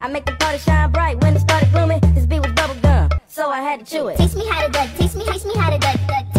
I make the party shine bright when it started glooming. This beat was bubble gum, so I had to chew it. Teach me how to duck, teach me how to duck, duck.